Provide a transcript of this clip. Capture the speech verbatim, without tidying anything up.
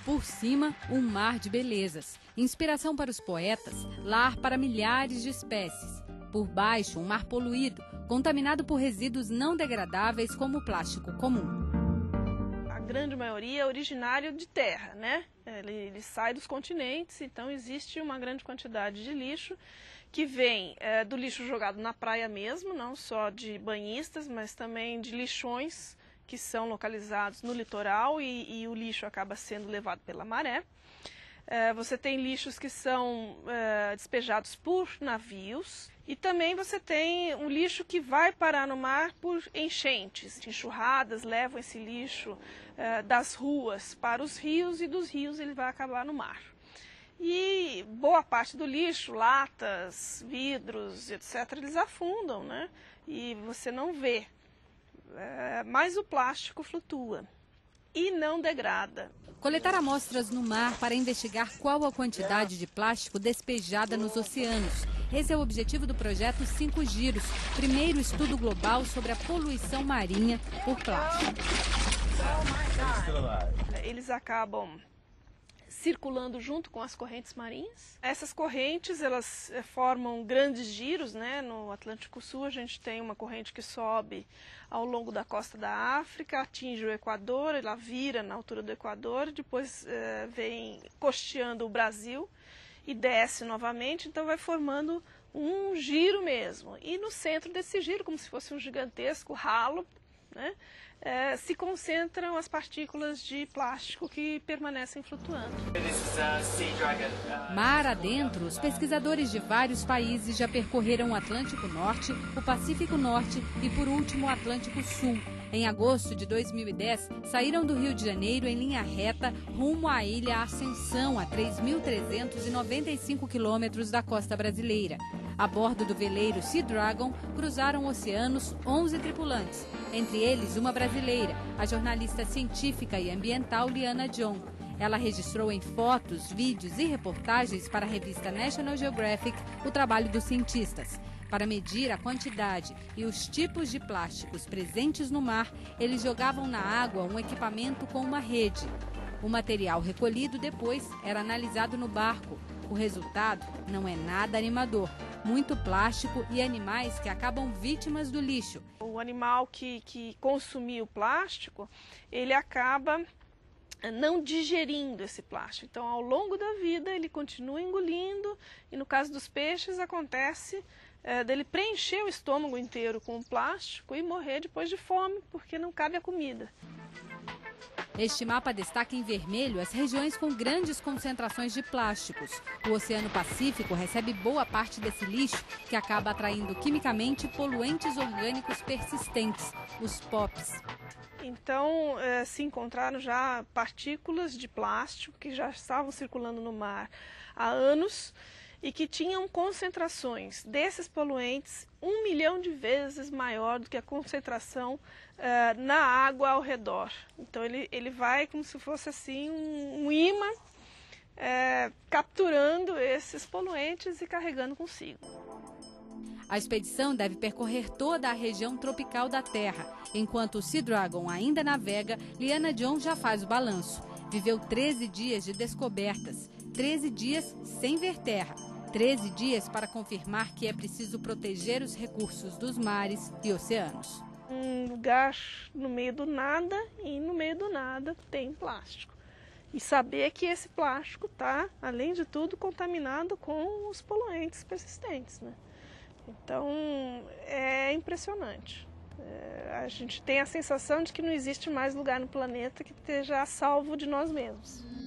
Por cima, um mar de belezas. Inspiração para os poetas, lar para milhares de espécies. Por baixo, um mar poluído, contaminado por resíduos não degradáveis como o plástico comum. A grande maioria é originário de terra, né? Ele, ele sai dos continentes, então existe uma grande quantidade de lixo que vem é, do lixo jogado na praia mesmo, não só de banhistas, mas também de lixões que são localizados no litoral e, e o lixo acaba sendo levado pela maré. É, você tem lixos que são é, despejados por navios e também você tem um lixo que vai parar no mar por enchentes. Enxurradas levam esse lixo é, das ruas para os rios e dos rios ele vai acabar no mar. E boa parte do lixo, latas, vidros, etcétera, eles afundam, né? E você não vê. É, mas o plástico flutua e não degrada. Coletar amostras no mar para investigar qual a quantidade de plástico despejada nos oceanos. Esse é o objetivo do projeto Cinco Giros, primeiro estudo global sobre a poluição marinha por plástico. Eles acabam circulando junto com as correntes marinhas. Essas correntes, elas formam grandes giros, né? No Atlântico Sul a gente tem uma corrente que sobe ao longo da costa da África, atinge o Equador, ela vira na altura do Equador, depois eh, vem costeando o Brasil e desce novamente, então vai formando um giro mesmo. E no centro desse giro, como se fosse um gigantesco ralo, né, é, se concentram as partículas de plástico que permanecem flutuando. Mar adentro, os pesquisadores de vários países já percorreram o Atlântico Norte, o Pacífico Norte e, por último, o Atlântico Sul. Em agosto de dois mil e dez, saíram do Rio de Janeiro em linha reta rumo à ilha Ascensão, a três mil trezentos e noventa e cinco quilômetros da costa brasileira. A bordo do veleiro Sea Dragon, cruzaram oceanos onze tripulantes, entre eles uma brasileira, a jornalista científica e ambiental Liana John. Ela registrou em fotos, vídeos e reportagens para a revista National Geographic o trabalho dos cientistas. Para medir a quantidade e os tipos de plásticos presentes no mar, eles jogavam na água um equipamento com uma rede. O material recolhido depois era analisado no barco. O resultado não é nada animador. Muito plástico e animais que acabam vítimas do lixo. O animal que, que consumiu o plástico, ele acaba não digerindo esse plástico. Então, ao longo da vida, ele continua engolindo e, no caso dos peixes, acontece é, dele preencher o estômago inteiro com o plástico e morrer depois de fome, porque não cabe a comida. Este mapa destaca em vermelho as regiões com grandes concentrações de plásticos. O Oceano Pacífico recebe boa parte desse lixo, que acaba atraindo quimicamente poluentes orgânicos persistentes, os P O Ps. Então, eh, se encontraram já partículas de plástico que já estavam circulando no mar há anos e que tinham concentrações desses poluentes um milhão de vezes maior do que a concentração uh, na água ao redor. Então ele, ele vai como se fosse assim um, um imã uh, capturando esses poluentes e carregando consigo. A expedição deve percorrer toda a região tropical da Terra. Enquanto o Sea Dragon ainda navega, Liana John já faz o balanço. Viveu treze dias de descobertas, treze dias sem ver terra. treze dias para confirmar que é preciso proteger os recursos dos mares e oceanos. Um lugar no meio do nada e no meio do nada tem plástico. E saber que esse plástico está, além de tudo, contaminado com os poluentes persistentes, né? Então é impressionante. É, a gente tem a sensação de que não existe mais lugar no planeta que esteja a salvo de nós mesmos.